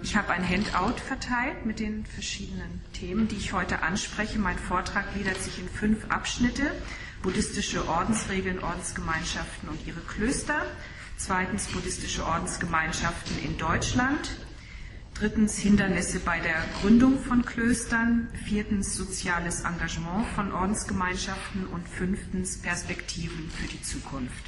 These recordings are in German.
Ich habe ein Handout verteilt mit den verschiedenen Themen, die ich heute anspreche. Mein Vortrag gliedert sich in 5 Abschnitte: buddhistische Ordensregeln, Ordensgemeinschaften und ihre Klöster. 2. buddhistische Ordensgemeinschaften in Deutschland. 3. Hindernisse bei der Gründung von Klöstern. 4. soziales Engagement von Ordensgemeinschaften und 5. Perspektiven für die Zukunft.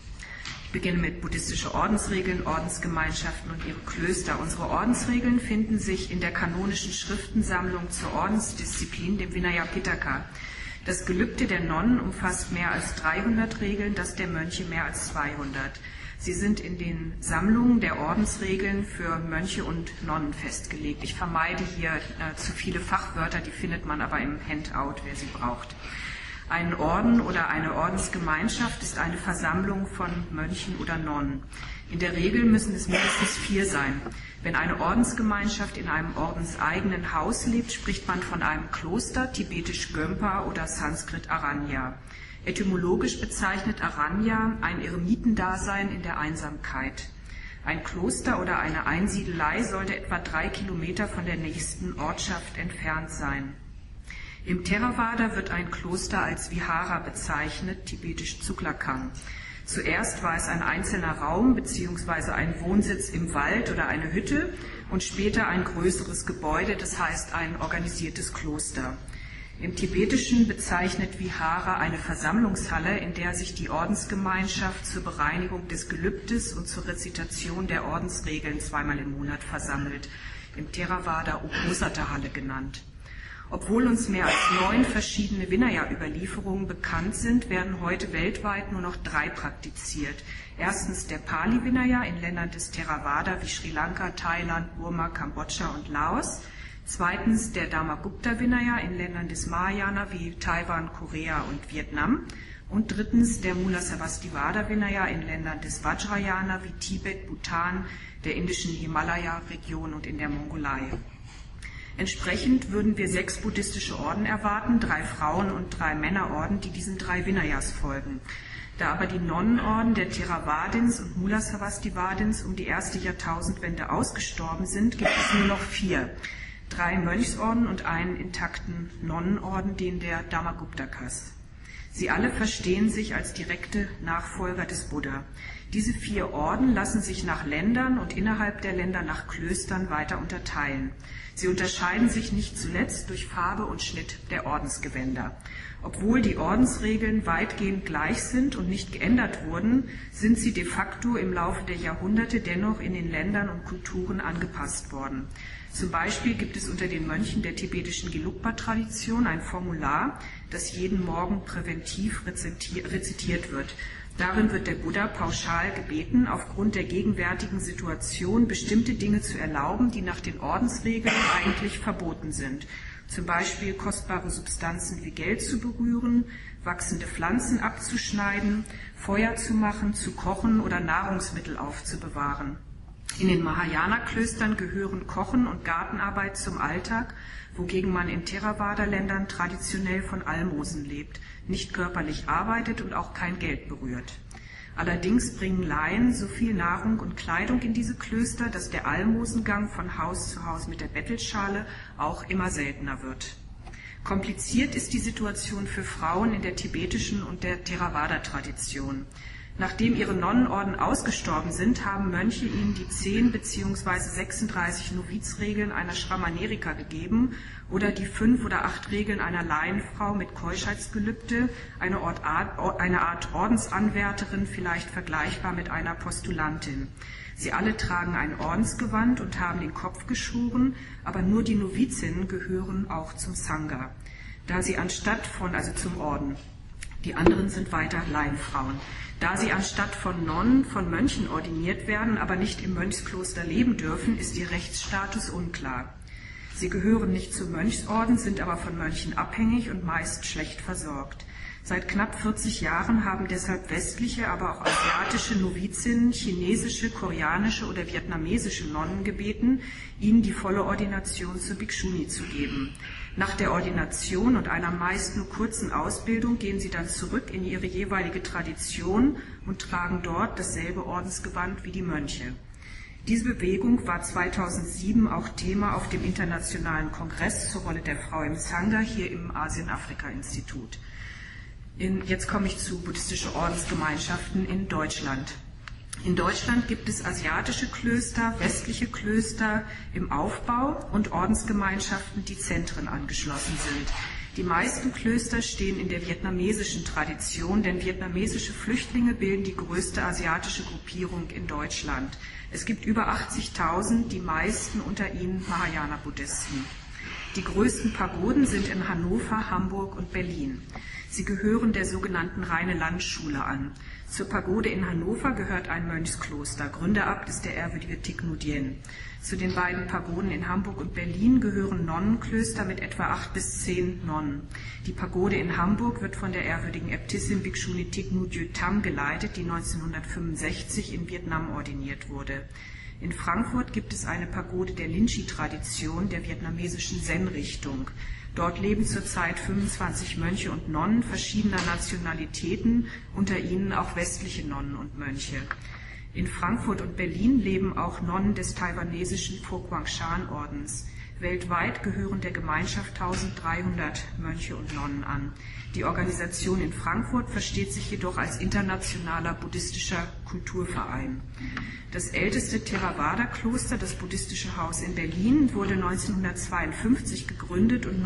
Ich beginne mit buddhistische Ordensregeln, Ordensgemeinschaften und ihre Klöster. Unsere Ordensregeln finden sich in der kanonischen Schriftensammlung zur Ordensdisziplin, dem Vinaya Pitaka. Das Gelübde der Nonnen umfasst mehr als 300 Regeln, das der Mönche mehr als 200. Sie sind in den Sammlungen der Ordensregeln für Mönche und Nonnen festgelegt. Ich vermeide hier zu viele Fachwörter, die findet man aber im Handout, wer sie braucht. Ein Orden oder eine Ordensgemeinschaft ist eine Versammlung von Mönchen oder Nonnen. In der Regel müssen es mindestens 4 sein. Wenn eine Ordensgemeinschaft in einem ordenseigenen Haus lebt, spricht man von einem Kloster, tibetisch Gömpa oder Sanskrit Aranya. Etymologisch bezeichnet Aranya ein Eremitendasein in der Einsamkeit. Ein Kloster oder eine Einsiedelei sollte etwa 3 Kilometer von der nächsten Ortschaft entfernt sein. Im Theravada wird ein Kloster als Vihara bezeichnet, tibetisch Zuklakang. Zuerst war es ein einzelner Raum bzw. ein Wohnsitz im Wald oder eine Hütte und später ein größeres Gebäude, das heißt ein organisiertes Kloster. Im Tibetischen bezeichnet Vihara eine Versammlungshalle, in der sich die Ordensgemeinschaft zur Bereinigung des Gelübdes und zur Rezitation der Ordensregeln 2-mal im Monat versammelt, im Theravada Uposatha-Halle genannt. Obwohl uns mehr als 9 verschiedene Vinaya-Überlieferungen bekannt sind, werden heute weltweit nur noch 3 praktiziert. Erstens der Pali-Vinaya in Ländern des Theravada wie Sri Lanka, Thailand, Burma, Kambodscha und Laos. Zweitens der Dharmagupta-Vinaya in Ländern des Mahayana wie Taiwan, Korea und Vietnam. Und drittens der Mula-Sarvastivada-Vinaya in Ländern des Vajrayana wie Tibet, Bhutan, der indischen Himalaya-Region und in der Mongolei. Entsprechend würden wir 6 buddhistische Orden erwarten, 3 Frauen- und 3 Männerorden, die diesen 3 Vinayas folgen. Da aber die Nonnenorden der Theravadins und Mula-Sarvastivadins um die erste Jahrtausendwende ausgestorben sind, gibt es nur noch 4. 3 Mönchsorden und einen intakten Nonnenorden, den der Dharmaguptakas. Sie alle verstehen sich als direkte Nachfolger des Buddha. Diese 4 Orden lassen sich nach Ländern und innerhalb der Länder nach Klöstern weiter unterteilen. Sie unterscheiden sich nicht zuletzt durch Farbe und Schnitt der Ordensgewänder. Obwohl die Ordensregeln weitgehend gleich sind und nicht geändert wurden, sind sie de facto im Laufe der Jahrhunderte dennoch in den Ländern und Kulturen angepasst worden. Zum Beispiel gibt es unter den Mönchen der tibetischen Gelugpa-Tradition ein Formular, das jeden Morgen präventiv rezitiert wird. Darin wird der Buddha pauschal gebeten, aufgrund der gegenwärtigen Situation bestimmte Dinge zu erlauben, die nach den Ordensregeln eigentlich verboten sind. Zum Beispiel kostbare Substanzen wie Geld zu berühren, wachsende Pflanzen abzuschneiden, Feuer zu machen, zu kochen oder Nahrungsmittel aufzubewahren. In den Mahayana-Klöstern gehören Kochen und Gartenarbeit zum Alltag, wogegen man in Theravada-Ländern traditionell von Almosen lebt, nicht körperlich arbeitet und auch kein Geld berührt. Allerdings bringen Laien so viel Nahrung und Kleidung in diese Klöster, dass der Almosengang von Haus zu Haus mit der Bettelschale auch immer seltener wird. Kompliziert ist die Situation für Frauen in der tibetischen und der Theravada-Tradition. Nachdem ihre Nonnenorden ausgestorben sind, haben Mönche ihnen die 10 bzw. 36 Novizregeln einer Schrammanerika gegeben oder die 5 oder 8 Regeln einer Laienfrau mit Keuschheitsgelübde, eine Art Ordensanwärterin, vielleicht vergleichbar mit einer Postulantin. Sie alle tragen ein Ordensgewand und haben den Kopf geschoren, aber nur die Novizinnen gehören auch zum Sangha, zum Orden. Die anderen sind weiter Laienfrauen. Da sie anstatt von Nonnen von Mönchen ordiniert werden, aber nicht im Mönchskloster leben dürfen, ist ihr Rechtsstatus unklar. Sie gehören nicht zum Mönchsorden, sind aber von Mönchen abhängig und meist schlecht versorgt. Seit knapp 40 Jahren haben deshalb westliche, aber auch asiatische Novizinnen, chinesische, koreanische oder vietnamesische Nonnen gebeten, ihnen die volle Ordination zur Bhikshuni zu geben. Nach der Ordination und einer meist nur kurzen Ausbildung gehen sie dann zurück in ihre jeweilige Tradition und tragen dort dasselbe Ordensgewand wie die Mönche. Diese Bewegung war 2007 auch Thema auf dem Internationalen Kongress zur Rolle der Frau im Sangha hier im Asien-Afrika-Institut. Jetzt komme ich zu buddhistischen Ordensgemeinschaften in Deutschland. In Deutschland gibt es asiatische Klöster, westliche Klöster im Aufbau und Ordensgemeinschaften, die Zentren angeschlossen sind. Die meisten Klöster stehen in der vietnamesischen Tradition, denn vietnamesische Flüchtlinge bilden die größte asiatische Gruppierung in Deutschland. Es gibt über 80.000, die meisten unter ihnen Mahayana-Buddhisten. Die größten Pagoden sind in Hannover, Hamburg und Berlin. Sie gehören der sogenannten Reine-Land-Schule an. Zur Pagode in Hannover gehört ein Mönchskloster. Gründerabt ist der ehrwürdige Thich Nhat Hanh. Zu den beiden Pagoden in Hamburg und Berlin gehören Nonnenklöster mit etwa 8 bis 10 Nonnen. Die Pagode in Hamburg wird von der ehrwürdigen Äbtissin Bhikshuni Thich Nhat Tham geleitet, die 1965 in Vietnam ordiniert wurde. In Frankfurt gibt es eine Pagode der Linchi-Tradition, der vietnamesischen Zen-Richtung. Dort leben zurzeit 25 Mönche und Nonnen verschiedener Nationalitäten, unter ihnen auch westliche Nonnen und Mönche. In Frankfurt und Berlin leben auch Nonnen des taiwanesischen Pho Quang Shan Ordens. Weltweit gehören der Gemeinschaft 1300 Mönche und Nonnen an. Die Organisation in Frankfurt versteht sich jedoch als internationaler buddhistischer Kulturverein. Das älteste Theravada-Kloster, das Buddhistische Haus in Berlin, wurde 1952 gegründet und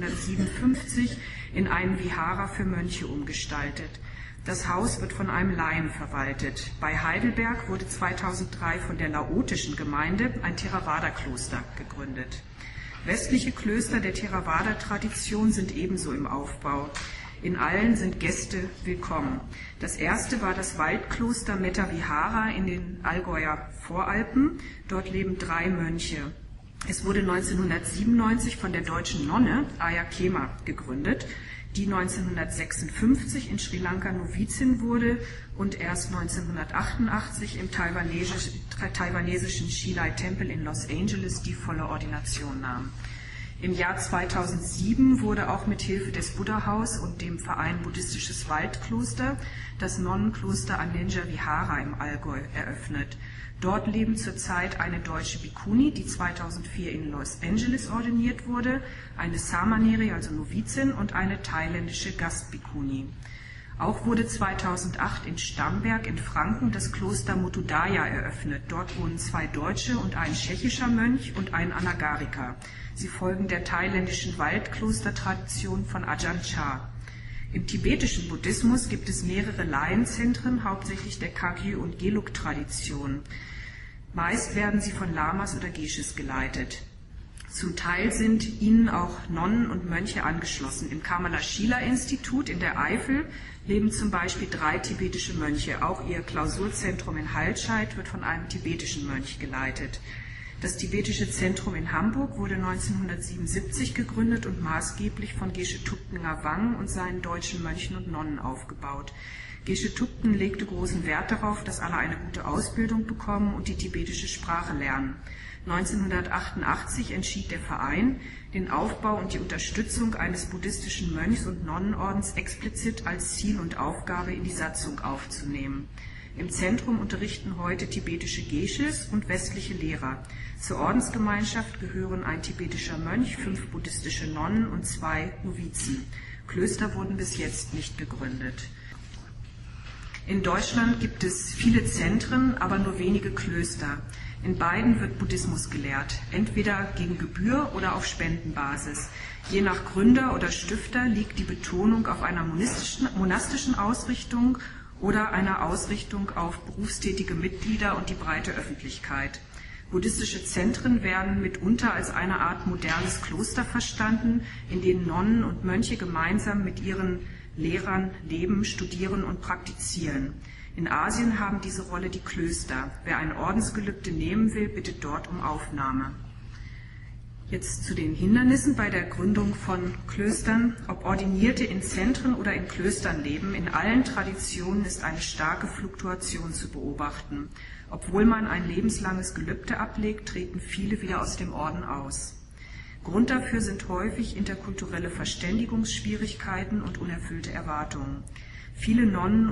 1957 in einen Vihara für Mönche umgestaltet. Das Haus wird von einem Laien verwaltet. Bei Heidelberg wurde 2003 von der laotischen Gemeinde ein Theravada-Kloster gegründet. Westliche Klöster der Theravada-Tradition sind ebenso im Aufbau. In allen sind Gäste willkommen. Das erste war das Waldkloster Metta Vihara in den Allgäuer Voralpen. Dort leben 3 Mönche. Es wurde 1997 von der deutschen Nonne Aya Khema gegründet, die 1956 in Sri Lanka Novizin wurde und erst 1988 im taiwanesischen Shilai-Tempel in Los Angeles die volle Ordination nahm. Im Jahr 2007 wurde auch mit Hilfe des Buddha-Haus und dem Verein Buddhistisches Waldkloster das Nonnenkloster Anenja Vihara im Allgäu eröffnet. Dort leben zurzeit eine deutsche Bhikkhuni, die 2004 in Los Angeles ordiniert wurde, eine Samaneri, also Novizin, und eine thailändische Gast-Bhikkhuni. Auch wurde 2008 in Stamberg in Franken das Kloster Mutudaya eröffnet. Dort wohnen 2 Deutsche und ein tschechischer Mönch und ein Anagarika. Sie folgen der thailändischen Waldklostertradition von Ajahn Chah. Im tibetischen Buddhismus gibt es mehrere Laienzentren, hauptsächlich der Kagyu- und Gelug-Tradition. Meist werden sie von Lamas oder Geshes geleitet. Zum Teil sind ihnen auch Nonnen und Mönche angeschlossen. Im Kamala-Shila-Institut in der Eifel leben zum Beispiel 3 tibetische Mönche. Auch ihr Klausurzentrum in Haltscheid wird von einem tibetischen Mönch geleitet. Das tibetische Zentrum in Hamburg wurde 1977 gegründet und maßgeblich von Geshe Thupten Ngawang und seinen deutschen Mönchen und Nonnen aufgebaut. Geshe Thupten legte großen Wert darauf, dass alle eine gute Ausbildung bekommen und die tibetische Sprache lernen. 1988 entschied der Verein, den Aufbau und die Unterstützung eines buddhistischen Mönchs- und Nonnenordens explizit als Ziel und Aufgabe in die Satzung aufzunehmen. Im Zentrum unterrichten heute tibetische Geshes und westliche Lehrer. Zur Ordensgemeinschaft gehören ein tibetischer Mönch, 5 buddhistische Nonnen und 2 Novizen. Klöster wurden bis jetzt nicht gegründet. In Deutschland gibt es viele Zentren, aber nur wenige Klöster. In beiden wird Buddhismus gelehrt, entweder gegen Gebühr oder auf Spendenbasis. Je nach Gründer oder Stifter liegt die Betonung auf einer monastischen Ausrichtung oder einer Ausrichtung auf berufstätige Mitglieder und die breite Öffentlichkeit. Buddhistische Zentren werden mitunter als eine Art modernes Kloster verstanden, in denen Nonnen und Mönche gemeinsam mit ihren Lehrern leben, studieren und praktizieren. In Asien haben diese Rolle die Klöster. Wer ein Ordensgelübde nehmen will, bittet dort um Aufnahme. Jetzt zu den Hindernissen bei der Gründung von Klöstern. Ob Ordinierte in Zentren oder in Klöstern leben, in allen Traditionen ist eine starke Fluktuation zu beobachten. Obwohl man ein lebenslanges Gelübde ablegt, treten viele wieder aus dem Orden aus. Grund dafür sind häufig interkulturelle Verständigungsschwierigkeiten und unerfüllte Erwartungen. Vielen Nonnen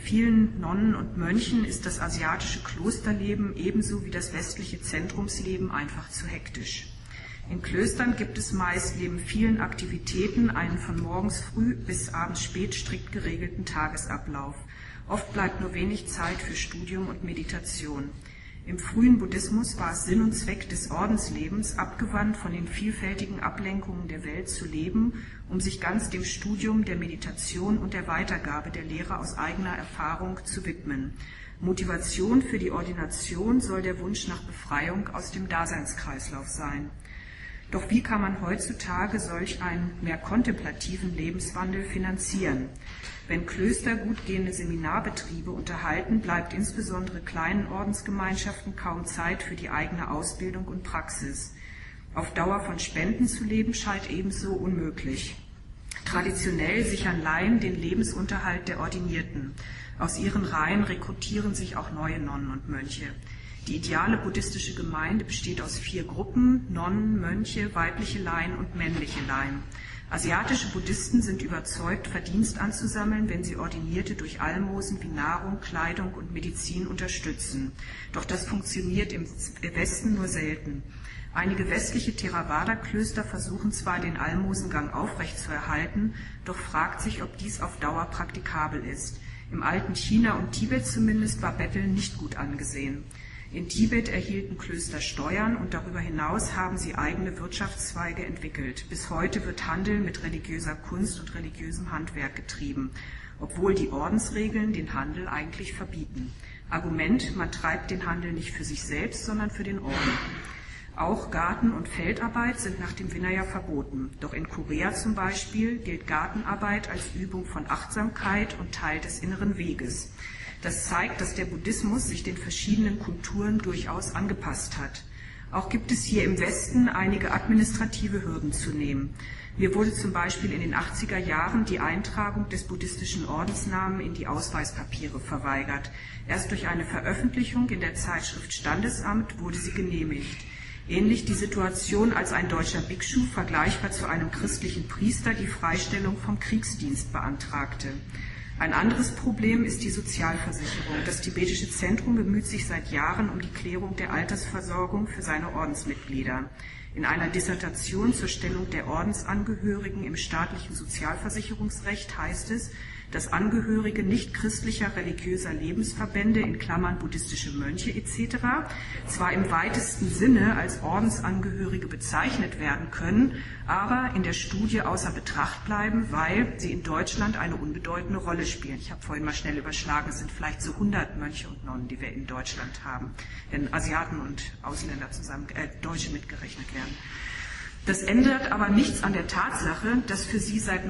und Mönchen ist das asiatische Klosterleben ebenso wie das westliche Zentrumsleben einfach zu hektisch. In Klöstern gibt es meist neben vielen Aktivitäten einen von morgens früh bis abends spät strikt geregelten Tagesablauf. Oft bleibt nur wenig Zeit für Studium und Meditation. Im frühen Buddhismus war es Sinn und Zweck des Ordenslebens, abgewandt von den vielfältigen Ablenkungen der Welt zu leben, um sich ganz dem Studium, der Meditation und der Weitergabe der Lehre aus eigener Erfahrung zu widmen. Motivation für die Ordination soll der Wunsch nach Befreiung aus dem Daseinskreislauf sein. Doch wie kann man heutzutage solch einen mehr kontemplativen Lebenswandel finanzieren? Wenn Klöster gut gehende Seminarbetriebe unterhalten, bleibt insbesondere kleinen Ordensgemeinschaften kaum Zeit für die eigene Ausbildung und Praxis. Auf Dauer von Spenden zu leben scheint ebenso unmöglich. Traditionell sichern Laien den Lebensunterhalt der Ordinierten. Aus ihren Reihen rekrutieren sich auch neue Nonnen und Mönche. Die ideale buddhistische Gemeinde besteht aus 4 Gruppen: Nonnen, Mönche, weibliche Laien und männliche Laien. Asiatische Buddhisten sind überzeugt, Verdienst anzusammeln, wenn sie Ordinierte durch Almosen wie Nahrung, Kleidung und Medizin unterstützen. Doch das funktioniert im Westen nur selten. Einige westliche Theravada-Klöster versuchen zwar, den Almosengang aufrechtzuerhalten, doch fragt sich, ob dies auf Dauer praktikabel ist. Im alten China und Tibet zumindest war Betteln nicht gut angesehen. In Tibet erhielten Klöster Steuern und darüber hinaus haben sie eigene Wirtschaftszweige entwickelt. Bis heute wird Handel mit religiöser Kunst und religiösem Handwerk getrieben, obwohl die Ordensregeln den Handel eigentlich verbieten. Argument: Man treibt den Handel nicht für sich selbst, sondern für den Orden. Auch Garten- und Feldarbeit sind nach dem Vinaya verboten. Doch in Korea zum Beispiel gilt Gartenarbeit als Übung von Achtsamkeit und Teil des inneren Weges. Das zeigt, dass der Buddhismus sich den verschiedenen Kulturen durchaus angepasst hat. Auch gibt es hier im Westen einige administrative Hürden zu nehmen. Mir wurde zum Beispiel in den 80er Jahren die Eintragung des buddhistischen Ordensnamen in die Ausweispapiere verweigert. Erst durch eine Veröffentlichung in der Zeitschrift Standesamt wurde sie genehmigt. Ähnlich die Situation, als ein deutscher Bhikschu vergleichbar zu einem christlichen Priester die Freistellung vom Kriegsdienst beantragte. Ein anderes Problem ist die Sozialversicherung. Das tibetische Zentrum bemüht sich seit Jahren um die Klärung der Altersversorgung für seine Ordensmitglieder. In einer Dissertation zur Stellung der Ordensangehörigen im staatlichen Sozialversicherungsrecht heißt es, dass Angehörige nicht-christlicher religiöser Lebensverbände in Klammern buddhistische Mönche etc. zwar im weitesten Sinne als Ordensangehörige bezeichnet werden können, aber in der Studie außer Betracht bleiben, weil sie in Deutschland eine unbedeutende Rolle spielen. Ich habe vorhin mal schnell überschlagen, es sind vielleicht so 100 Mönche und Nonnen, die wir in Deutschland haben, wenn Asiaten und Ausländer zusammen, Deutsche mitgerechnet werden. Das ändert aber nichts an der Tatsache, dass für sie seit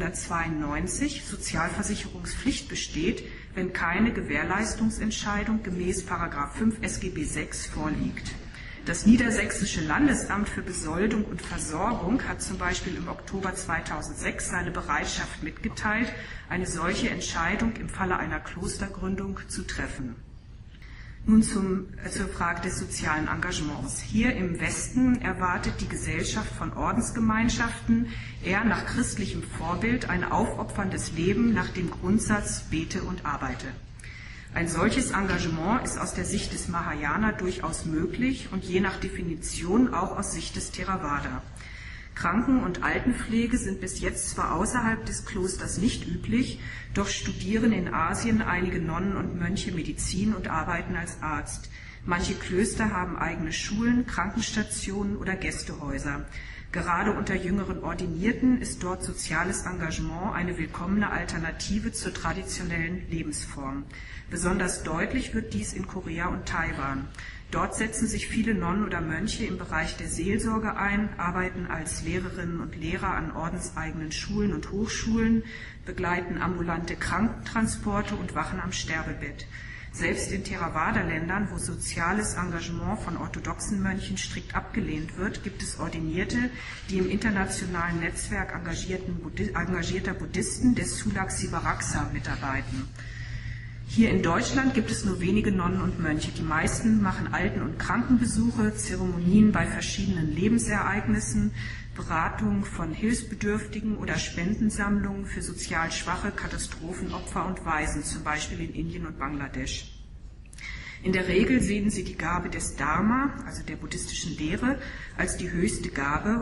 1992 Sozialversicherungspflicht besteht, wenn keine Gewährleistungsentscheidung gemäß § 5 SGB VI vorliegt. Das Niedersächsische Landesamt für Besoldung und Versorgung hat zum Beispiel im Oktober 2006 seine Bereitschaft mitgeteilt, eine solche Entscheidung im Falle einer Klostergründung zu treffen. Nun zur Frage des sozialen Engagements. Hier im Westen erwartet die Gesellschaft von Ordensgemeinschaften eher nach christlichem Vorbild ein aufopferndes Leben nach dem Grundsatz bete und arbeite. Ein solches Engagement ist aus der Sicht des Mahayana durchaus möglich und je nach Definition auch aus Sicht des Theravada. Kranken- und Altenpflege sind bis jetzt zwar außerhalb des Klosters nicht üblich, doch studieren in Asien einige Nonnen und Mönche Medizin und arbeiten als Arzt. Manche Klöster haben eigene Schulen, Krankenstationen oder Gästehäuser. Gerade unter jüngeren Ordinierten ist dort soziales Engagement eine willkommene Alternative zur traditionellen Lebensform. Besonders deutlich wird dies in Korea und Taiwan. Dort setzen sich viele Nonnen oder Mönche im Bereich der Seelsorge ein, arbeiten als Lehrerinnen und Lehrer an ordenseigenen Schulen und Hochschulen, begleiten ambulante Krankentransporte und wachen am Sterbebett. Selbst in Theravada-Ländern, wo soziales Engagement von orthodoxen Mönchen strikt abgelehnt wird, gibt es Ordinierte, die im internationalen Netzwerk engagierter Buddhisten des Sulak Sivaraksa mitarbeiten. Hier in Deutschland gibt es nur wenige Nonnen und Mönche. Die meisten machen Alten- und Krankenbesuche, Zeremonien bei verschiedenen Lebensereignissen, Beratung von Hilfsbedürftigen oder Spendensammlungen für sozial schwache Katastrophenopfer und Waisen, zum Beispiel in Indien und Bangladesch. In der Regel sehen sie die Gabe des Dharma, also der buddhistischen Lehre, als die höchste Gabe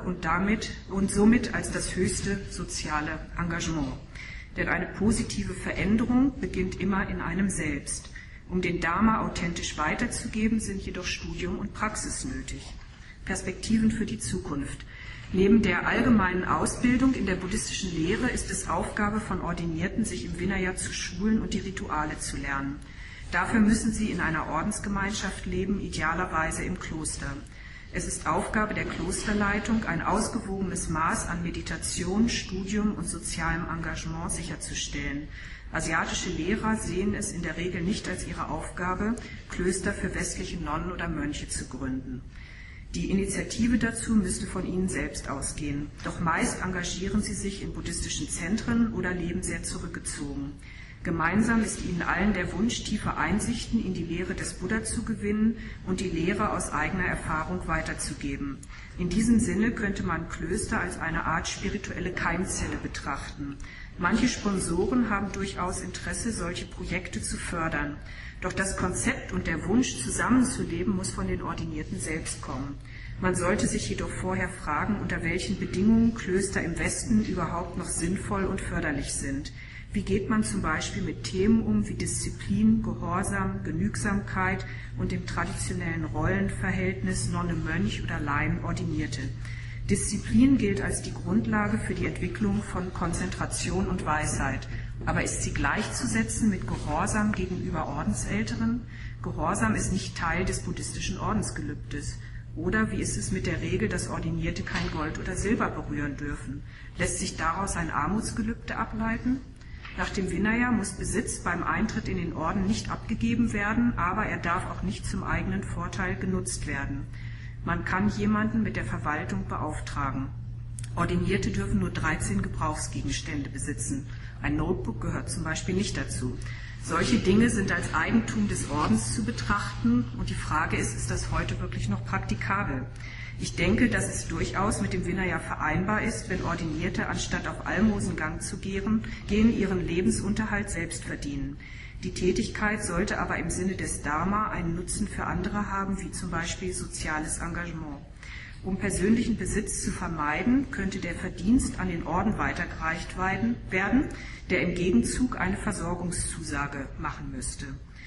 und somit als das höchste soziale Engagement. Denn eine positive Veränderung beginnt immer in einem selbst. Um den Dharma authentisch weiterzugeben, sind jedoch Studium und Praxis nötig. Perspektiven für die Zukunft. Neben der allgemeinen Ausbildung in der buddhistischen Lehre ist es Aufgabe von Ordinierten, sich im Vinaya zu schulen und die Rituale zu lernen. Dafür müssen sie in einer Ordensgemeinschaft leben, idealerweise im Kloster. Es ist Aufgabe der Klosterleitung, ein ausgewogenes Maß an Meditation, Studium und sozialem Engagement sicherzustellen. Asiatische Lehrer sehen es in der Regel nicht als ihre Aufgabe, Klöster für westliche Nonnen oder Mönche zu gründen. Die Initiative dazu müsste von ihnen selbst ausgehen. Doch meist engagieren sie sich in buddhistischen Zentren oder leben sehr zurückgezogen. Gemeinsam ist ihnen allen der Wunsch, tiefe Einsichten in die Lehre des Buddha zu gewinnen und die Lehre aus eigener Erfahrung weiterzugeben. In diesem Sinne könnte man Klöster als eine Art spirituelle Keimzelle betrachten. Manche Sponsoren haben durchaus Interesse, solche Projekte zu fördern. Doch das Konzept und der Wunsch, zusammenzuleben, muss von den Ordinierten selbst kommen. Man sollte sich jedoch vorher fragen, unter welchen Bedingungen Klöster im Westen überhaupt noch sinnvoll und förderlich sind. Wie geht man zum Beispiel mit Themen um wie Disziplin, Gehorsam, Genügsamkeit und dem traditionellen Rollenverhältnis Nonne-Mönch oder Laien-Ordinierte? Disziplin gilt als die Grundlage für die Entwicklung von Konzentration und Weisheit. Aber ist sie gleichzusetzen mit Gehorsam gegenüber Ordensälteren? Gehorsam ist nicht Teil des buddhistischen Ordensgelübdes. Oder wie ist es mit der Regel, dass Ordinierte kein Gold oder Silber berühren dürfen? Lässt sich daraus ein Armutsgelübde ableiten? Nach dem Vinaya muss Besitz beim Eintritt in den Orden nicht abgegeben werden, aber er darf auch nicht zum eigenen Vorteil genutzt werden. Man kann jemanden mit der Verwaltung beauftragen. Ordinierte dürfen nur 13 Gebrauchsgegenstände besitzen. Ein Notebook gehört zum Beispiel nicht dazu. Solche Dinge sind als Eigentum des Ordens zu betrachten und die Frage ist das heute wirklich noch praktikabel? Ich denke, dass es durchaus mit dem Vinaya vereinbar ist, wenn Ordinierte, anstatt auf Almosengang zu gehen, ihren Lebensunterhalt selbst verdienen. Die Tätigkeit sollte aber im Sinne des Dharma einen Nutzen für andere haben, wie zum Beispiel soziales Engagement. Um persönlichen Besitz zu vermeiden, könnte der Verdienst an den Orden weitergereicht werden, der im Gegenzug eine Versorgungszusage machen müsste.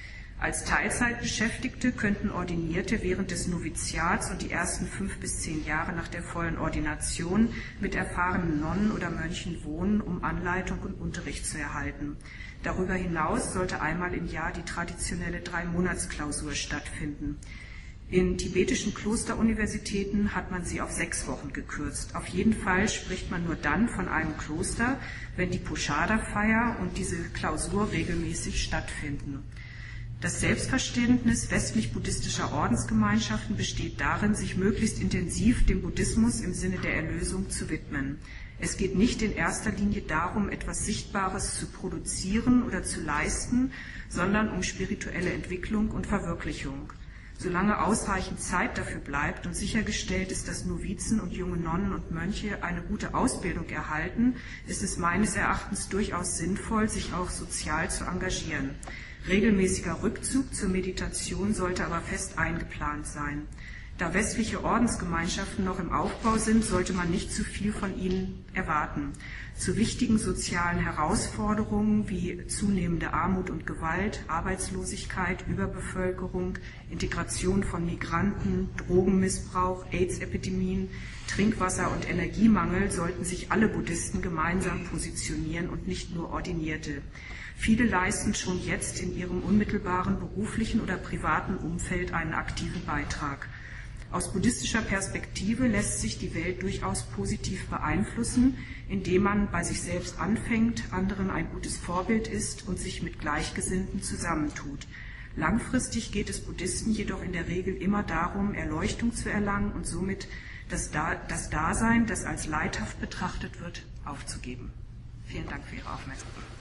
Als Teilzeitbeschäftigte könnten Ordinierte während des Noviziats und die ersten 5 bis 10 Jahre nach der vollen Ordination mit erfahrenen Nonnen oder Mönchen wohnen, um Anleitung und Unterricht zu erhalten. Darüber hinaus sollte einmal im Jahr die traditionelle 3-Monats-Klausur stattfinden. In tibetischen Klosteruniversitäten hat man sie auf 6 Wochen gekürzt. Auf jeden Fall spricht man nur dann von einem Kloster, wenn die Poshada-Feier und diese Klausur regelmäßig stattfinden. Das Selbstverständnis westlich-buddhistischer Ordensgemeinschaften besteht darin, sich möglichst intensiv dem Buddhismus im Sinne der Erlösung zu widmen. Es geht nicht in erster Linie darum, etwas Sichtbares zu produzieren oder zu leisten, sondern um spirituelle Entwicklung und Verwirklichung. Solange ausreichend Zeit dafür bleibt und sichergestellt ist, dass Novizen und junge Nonnen und Mönche eine gute Ausbildung erhalten, ist es meines Erachtens durchaus sinnvoll, sich auch sozial zu engagieren. Regelmäßiger Rückzug zur Meditation sollte aber fest eingeplant sein. Da westliche Ordensgemeinschaften noch im Aufbau sind, sollte man nicht zu viel von ihnen erwarten. Zu wichtigen sozialen Herausforderungen wie zunehmende Armut und Gewalt, Arbeitslosigkeit, Überbevölkerung, Integration von Migranten, Drogenmissbrauch, AIDS-Epidemien, Trinkwasser- und Energiemangel sollten sich alle Buddhisten gemeinsam positionieren und nicht nur Ordinierte. Viele leisten schon jetzt in ihrem unmittelbaren beruflichen oder privaten Umfeld einen aktiven Beitrag. Aus buddhistischer Perspektive lässt sich die Welt durchaus positiv beeinflussen, indem man bei sich selbst anfängt, anderen ein gutes Vorbild ist und sich mit Gleichgesinnten zusammentut. Langfristig geht es Buddhisten jedoch in der Regel immer darum, Erleuchtung zu erlangen und somit das Dasein, das als leidhaft betrachtet wird, aufzugeben. Vielen Dank für Ihre Aufmerksamkeit.